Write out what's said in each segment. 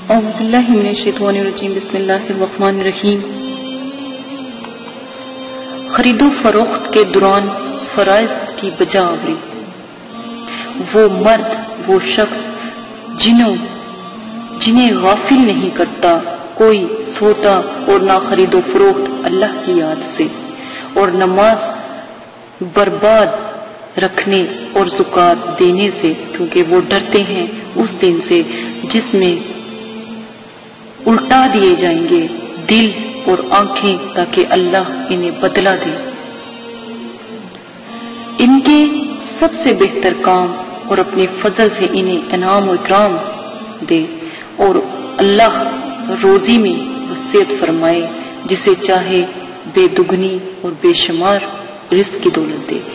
اعوذ باللہ من الشیطان الرجیم بسم اللہ الرحمن الرحیم۔ خرید و فروخت کے دوران فرائض کی بجا آوری۔ وہ مرد، وہ شخص جنہیں غافل نہیں کرتا کوئی سودا اور نہ خرید و فروخت اللہ کی یاد سے، اور نماز برباد رکھنے اور زکوٰۃ دینے سے، کیونکہ وہ ڈرتے ہیں اس دن سے جس میں الٹا دیے جائیں گے دل اور آنکھیں تاکہ اللہ انہیں بدلہ دے، ان کے سب سے بہتر کام اور اپنے فضل سے انہیں انعام و اکرام دے، اور اللہ روزی میں وسعت فرمائے جسے چاہے بے دگنی اور بے شمار رزق کی دولت دے۔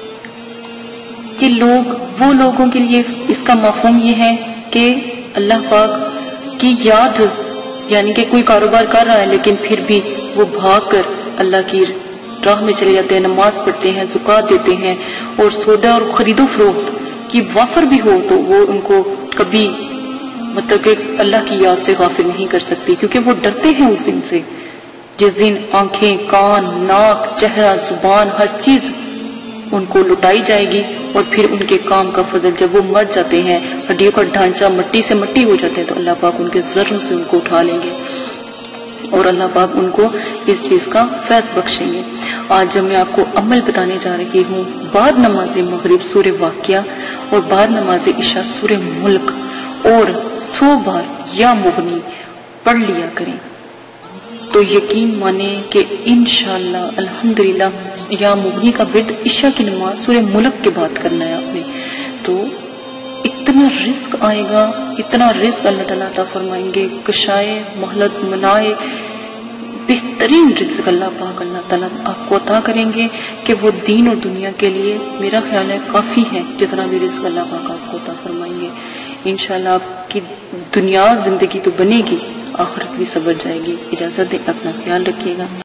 کہ وہ لوگوں کے لیے اس کا مفہوم یہ ہے کہ اللہ پاک کی یاد، یعنی کہ کوئی کاروبار کر رہا ہے لیکن پھر بھی وہ بھاگ کر اللہ کی راہ میں چلے جاتے ہیں، نماز پڑھتے ہیں، زکوٰۃ دیتے ہیں، اور سودا اور خرید و فروخت کی وافر بھی ہو تو وہ ان کو کبھی مطلب کہ اللہ کی یاد سے غافل نہیں کر سکتی، کیونکہ وہ ڈرتے ہیں اس دن سے جس دن آنکھیں، کان، ناک، چہرہ، زبان، ہر چیز ان کو لٹائی جائے گی، اور پھر ان کے کام کا فضل جب وہ مر جاتے ہیں، ہڈیوں کا ڈھانچہ مٹی سے مٹی ہو جاتے ہیں، تو اللہ پاک ان کے ذروں سے ان کو اٹھا لیں گے اور اللہ پاک ان کو اس چیز کا فیض بخشیں گے۔ آج جب میں آپ کو عمل بتانے جا رہی ہوں، بعد نماز مغرب سورہ واقعہ اور بعد نماز عشاء سورہ ملک اور 100 بار یا مغنی پڑھ لیا کریں، تو یقین مانیں کہ انشاءاللہ الحمدللہ یا مغنی کا ورد عشاء کی نماز سورہ ملک کے بعد کرنا ہے آپ نے، تو اتنا رزق آئے گا، اتنا رزق اللہ تعالیٰ عطا فرمائیں گے، کشائے مہلت منائے، بہترین رزق اللہ تعالیٰ آپ کو عطا کریں گے کہ وہ دین اور دنیا کے لیے میرا خیال ہے کافی ہے، جتنا بھی رزق اللہ پاک آپ کو عطا فرمائیں گے۔ انشاءاللہ آپ کی دنیا زندگی تو بنے گی، آخرت بھی سنور جائے گی۔ اجازت دیں، اپنا خیال رکھیے گا۔